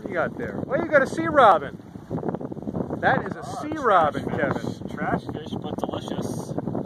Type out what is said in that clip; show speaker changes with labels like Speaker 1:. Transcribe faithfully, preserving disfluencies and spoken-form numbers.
Speaker 1: you got there? Well, you got a sea robin. That is a
Speaker 2: Oh,
Speaker 1: sea robin,
Speaker 2: fish.
Speaker 1: Kevin.
Speaker 2: Trash fish, but delicious.